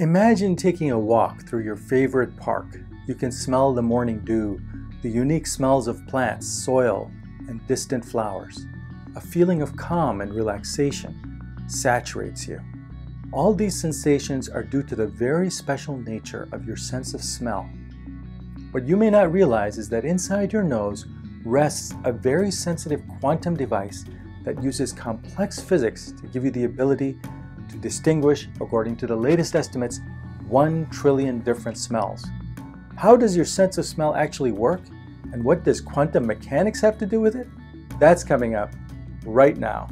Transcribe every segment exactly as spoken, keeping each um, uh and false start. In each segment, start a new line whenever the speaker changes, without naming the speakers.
Imagine taking a walk through your favorite park. You can smell the morning dew, the unique smells of plants, soil, and distant flowers. A feeling of calm and relaxation saturates you. All these sensations are due to the very special nature of your sense of smell. What you may not realize is that inside your nose rests a very sensitive quantum device that uses complex physics to give you the ability to distinguish, according to the latest estimates, one trillion different smells. How does your sense of smell actually work? And what does quantum mechanics have to do with it? That's coming up right now.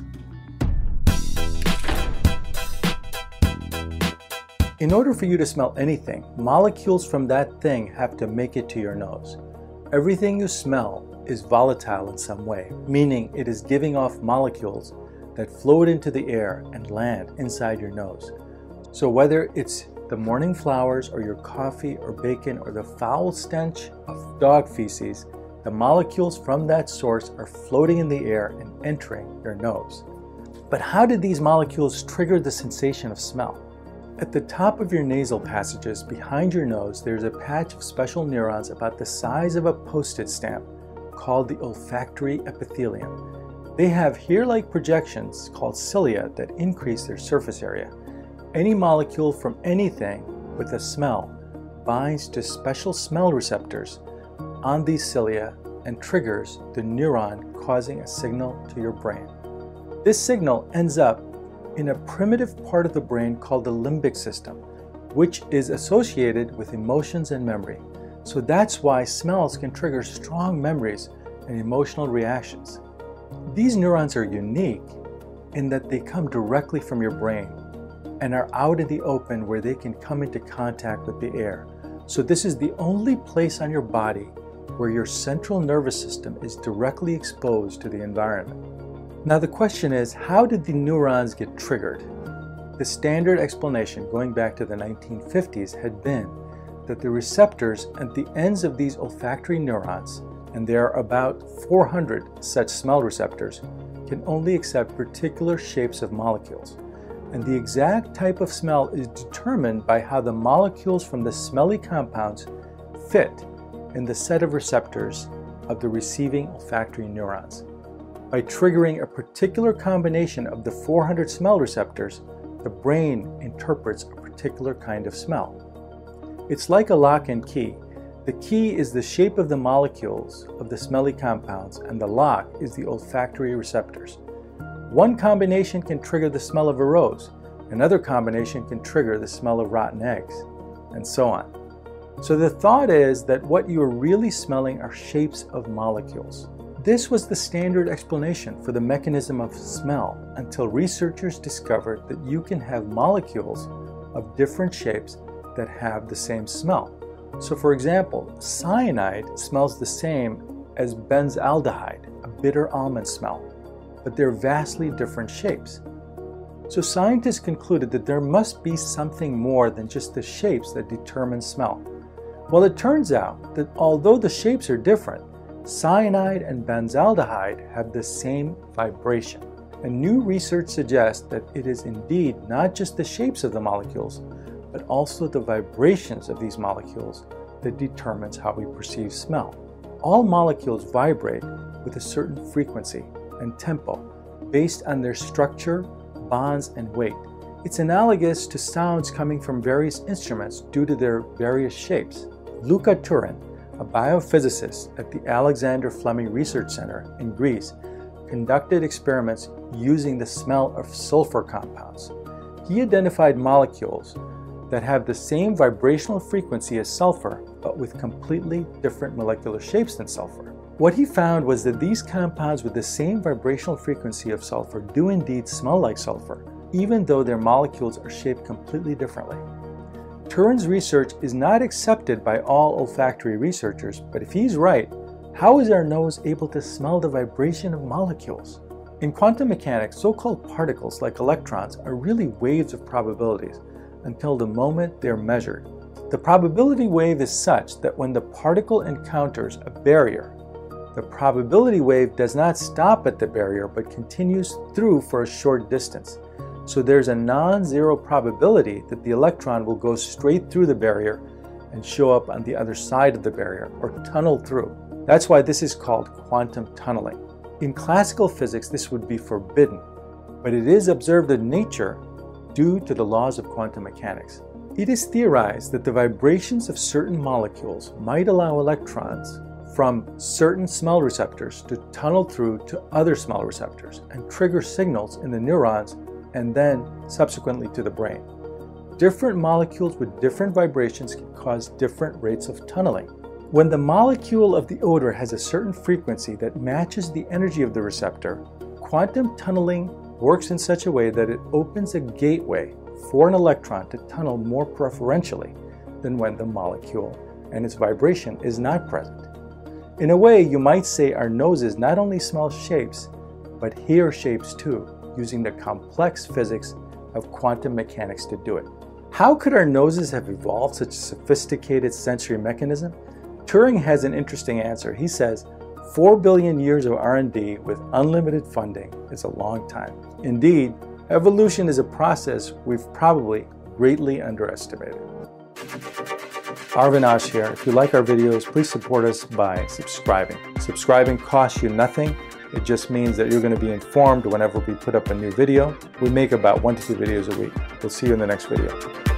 In order for you to smell anything, molecules from that thing have to make it to your nose. Everything you smell is volatile in some way, meaning it is giving off molecules that float into the air and land inside your nose. So whether it's the morning flowers or your coffee or bacon or the foul stench of dog feces, the molecules from that source are floating in the air and entering your nose. But how did these molecules trigger the sensation of smell? At the top of your nasal passages behind your nose, there's a patch of special neurons about the size of a postage stamp called the olfactory epithelium. They have hair-like projections called cilia that increase their surface area. Any molecule from anything with a smell binds to special smell receptors on these cilia and triggers the neuron, causing a signal to your brain. This signal ends up in a primitive part of the brain called the limbic system, which is associated with emotions and memory. So that's why smells can trigger strong memories and emotional reactions. These neurons are unique in that they come directly from your brain and are out in the open where they can come into contact with the air. So this is the only place on your body where your central nervous system is directly exposed to the environment. Now the question is, how did the neurons get triggered? The standard explanation going back to the nineteen fifties had been that the receptors at the ends of these olfactory neurons, and there are about four hundred such smell receptors, can only accept particular shapes of molecules. And the exact type of smell is determined by how the molecules from the smelly compounds fit in the set of receptors of the receiving olfactory neurons. By triggering a particular combination of the four hundred smell receptors, the brain interprets a particular kind of smell. It's like a lock and key. The key is the shape of the molecules of the smelly compounds, and the lock is the olfactory receptors. One combination can trigger the smell of a rose, another combination can trigger the smell of rotten eggs, and so on. So the thought is that what you are really smelling are shapes of molecules. This was the standard explanation for the mechanism of smell until researchers discovered that you can have molecules of different shapes that have the same smell. So for example, cyanide smells the same as benzaldehyde, a bitter almond smell, but they're vastly different shapes. So scientists concluded that there must be something more than just the shapes that determine smell. Well, it turns out that although the shapes are different, cyanide and benzaldehyde have the same vibration. And new research suggests that it is indeed not just the shapes of the molecules, but also the vibrations of these molecules that determines how we perceive smell. All molecules vibrate with a certain frequency and tempo based on their structure, bonds, and weight. It's analogous to sounds coming from various instruments due to their various shapes. Luca Turin, a biophysicist at the Alexander Fleming Research Center in Greece, conducted experiments using the smell of sulfur compounds. He identified molecules that have the same vibrational frequency as sulfur, but with completely different molecular shapes than sulfur. What he found was that these compounds with the same vibrational frequency of sulfur do indeed smell like sulfur, even though their molecules are shaped completely differently. Turin's research is not accepted by all olfactory researchers, but if he's right, how is our nose able to smell the vibration of molecules? In quantum mechanics, so-called particles like electrons are really waves of probabilities until the moment they're measured. The probability wave is such that when the particle encounters a barrier, the probability wave does not stop at the barrier but continues through for a short distance. So there's a non-zero probability that the electron will go straight through the barrier and show up on the other side of the barrier, or tunnel through. That's why this is called quantum tunneling. In classical physics, this would be forbidden, but it is observed in nature due to the laws of quantum mechanics. It is theorized that the vibrations of certain molecules might allow electrons from certain smell receptors to tunnel through to other smell receptors and trigger signals in the neurons and then subsequently to the brain. Different molecules with different vibrations can cause different rates of tunneling. When the molecule of the odor has a certain frequency that matches the energy of the receptor, quantum tunneling works in such a way that it opens a gateway for an electron to tunnel more preferentially than when the molecule and its vibration is not present. In a way, you might say our noses not only smell shapes, but hear shapes too, using the complex physics of quantum mechanics to do it. How could our noses have evolved such a sophisticated sensory mechanism? Turing has an interesting answer. He says, four billion years of R and D with unlimited funding is a long time. Indeed, evolution is a process we've probably greatly underestimated. Arvinash here. If you like our videos, please support us by subscribing. Subscribing costs you nothing. It just means that you're going to be informed whenever we put up a new video. We make about one to two videos a week. We'll see you in the next video.